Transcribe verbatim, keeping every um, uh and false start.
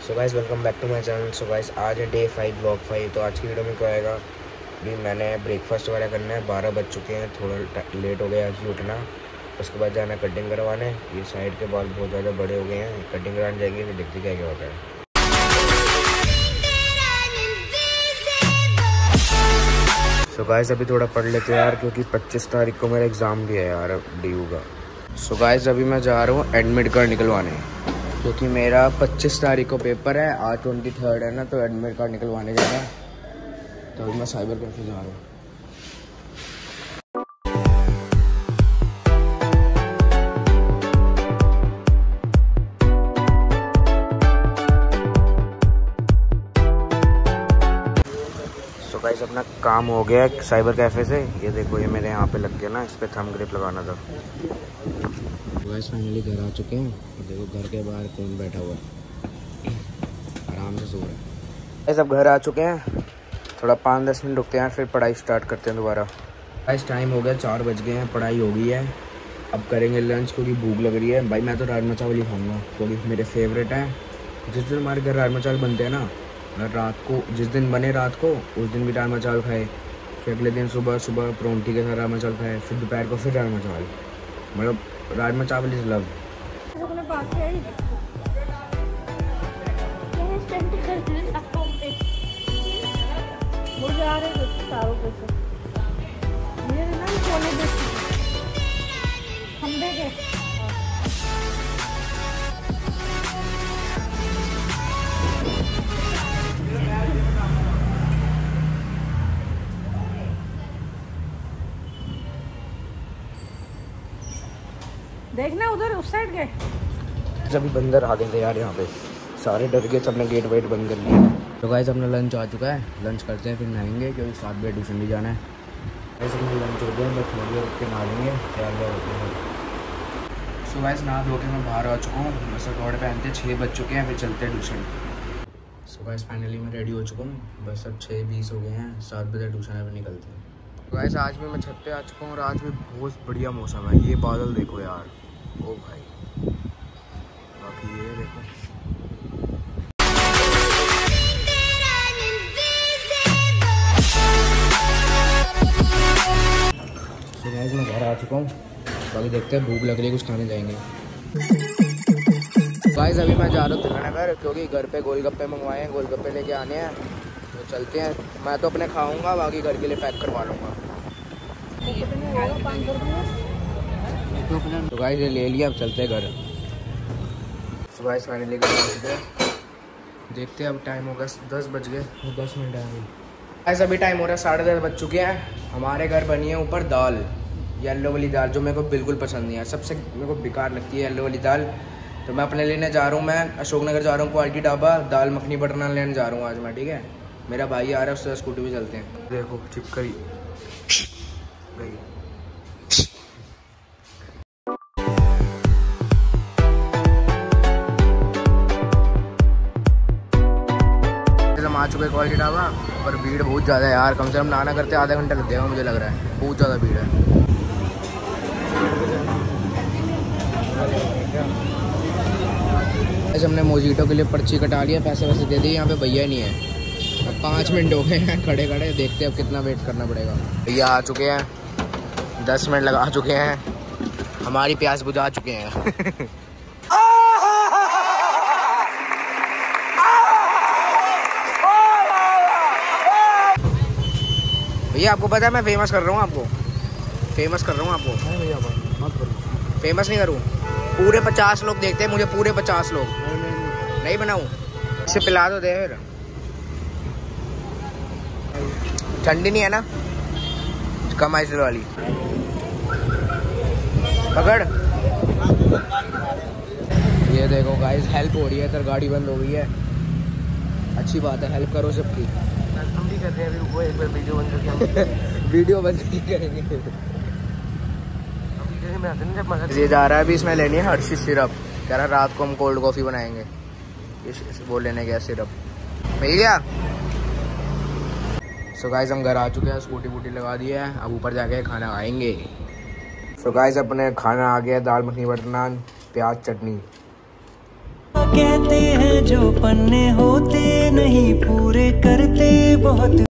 So guys welcome back to my channel. So guys आज है day five blog five. तो आज की वीडियो में क्या आएगा भी मैंने ब्रेकफास्ट वगैरह करना है। बारह बज चुके हैं, थोड़ा लेट हो गया आज ही उठना। उसके बाद जाना कटिंग करवाने। ये साइड के बाल बहुत ज़्यादा बड़े हो गए हैं, कटिंग कराने जाएंगे फिर देखते क्या क्या होता है। सो गाइस अभी थोड़ा पढ़ लेते हैं यार, क्योंकि पच्चीस तारीख को मेरा एग्ज़ाम भी है यार डी यू का। सो गाइस अभी मैं जा रहा हूँ एडमिट कार्ड निकलवाने, क्योंकि मेरा पच्चीस तारीख को पेपर है, आज ट्वेंटी थर्ड है ना, तो एडमिट कार्ड निकलवाने जाना है। तो अभी मैं साइबर कैफे जा रहा हूँ। सो गाइस अपना काम हो गया है साइबर कैफे से। ये देखो ये मेरे यहाँ पे लग गया ना, इस पर थंब ग्रिप लगाना था। गाइस फाइनली घर आ चुके हैं। देखो घर के बाहर कौन बैठा हुआ है, आराम से सो रहा है। गाइस अब घर आ चुके हैं, थोड़ा पाँच दस मिनट रुकते हैं फिर पढ़ाई स्टार्ट करते हैं दोबारा। गाइस टाइम हो गया, चार बज गए हैं, पढ़ाई हो गई है। अब करेंगे लंच, क्योंकि भूख लग रही है। भाई मैं तो राजमा चावल ही खाऊंगा, क्योंकि मेरे फेवरेट है। जिस दिन हमारे घर राजमा चावल बनते हैं ना, रात को जिस दिन बने रात को उस दिन भी राजमा चावल खाए, फिर अगले दिन सुबह सुबह परोंठी के साथ राजमा चावल खाए, फिर दोपहर को फिर राजमा चावल। मतलब राजमा चावल इज लव। देखना उधर उस साइड गए। अभी बंदर आ गए थे यार, यहाँ पे सारे डर गए, सबने गेट वेट बंद कर दिया। तो गाइस अपना लंच आ चुका है, लंच करते हैं फिर नहाएंगे, क्योंकि सात बजे ट्यूशन भी जाना है। ऐसे में लंच हो गया, बस थोड़ी देर रुक के नहा लेंगे, तैयार होते हैं। सो गाइस नहा धो के मैं बाहर आ चुका हूँ, बस कपड़े पहनते छः बज चुके हैं, फिर चलते हैं ट्यूशन। सो गाइस फाइनली मैं रेडी हो चुका हूँ, बस अब छः बीस हो गए हैं, सात बजे ट्यूशन है, फिर निकलते हैं। तो गाइस आज भी मैं छत पे आ चुका हूँ और आज भी बहुत बढ़िया मौसम है। ये बादल देखो यार, ओ भाई, बाकी ये देखो। तो गाइस मैं घर आ चुका हूँ, बाकी देखते हैं, भूख लग रही है, कुछ खाने जाएंगे। गाइस अभी मैं जा रहा हूँ त्रिवेणीनगर, क्योंकि घर पे गोलगप्पे मंगवाए हैं, गोलगप्पे लेके आने हैं, तो चलते हैं। मैं तो अपने खाऊंगा, बाकी घर के लिए पैक करवा लूँगा। तो गाइस ये ले लिया, अब चलते हैं घर। तो गाइस फाइनली घर आ चुके हैं, देखते हैं अब टाइम होगा दस बज गए, दस मिनट आएंगे। गाइस अभी टाइम हो रहा है साढ़े दस बज चुके हैं। हमारे घर बनी है ऊपर दाल, येलो वाली दाल, जो मेरे को बिल्कुल पसंद नहीं है, सबसे मेरे को बेकार लगती है येलो वाली दाल। तो मैं अपने लेने जा रहा हूँ, मैं अशोकनगर जा रहा हूँ, क्वालिटी ढाबा, दाल मखनी बटर नान लेने जा रहा हूँ आज मैं, ठीक है। मेरा भाई आ रहा है, उससे स्कूटी भी चलते हैं। देखो चिपकरी गई। आ चुके क्वालिटी ढाबा, पर भीड़ बहुत ज़्यादा है यार, कम से कम नहाना करते आधा घंटा लग जाएगा मुझे लग रहा है, बहुत ज़्यादा भीड़ है। ऐसे हमने मोजीटो के लिए पर्ची कटा लिया, पैसे वैसे दे दिए, यहाँ पे भैया ही नहीं है। अब पाँच मिनट हो गए हैं खड़े खड़े, देखते हैं अब कितना वेट करना पड़ेगा। भैया आ चुके हैं, दस मिनट लगा चुके हैं, हमारी प्यास बुझा चुके हैं। भैया आपको पता है मैं फेमस कर रहा हूँ, आपको फेमस कर रहा हूँ आपको। नहीं भैया मत करो, फेमस नहीं करूँ। पूरे पचास लोग देखते हैं मुझे, पूरे पचास लोग। नहीं, नहीं, नहीं, नहीं बनाऊँ, इसे पिला दो दे फिर। ठंडी नहीं है ना, कम आइस वाली पकड़। ये देखो गाइस हेल्प हो रही है, इधर गाड़ी बंद हो गई है, अच्छी बात है, हेल्प करो सबकी। हम भी कर रहे हैं अभी, वो एक बार वीडियो बंद करके वीडियो बंद नहीं करेंगे। ये जा रहा है अभी, इसमें लेनी है हर्षी सिरप, कह रहा रात को हम कोल्ड कॉफ़ी बनाएंगे, वो लेने गया सिरप, मिल गया। सो गाइस हम घर आ चुके हैं, स्कूटी वूटी लगा दी है, अब ऊपर जाके खाना खाएंगे। सो गाइस अपने खाना आ गया, दाल मखनी बटर नान प्याज चटनी। कहते हैं जो पन्ने होते नहीं पूरे करते बहुत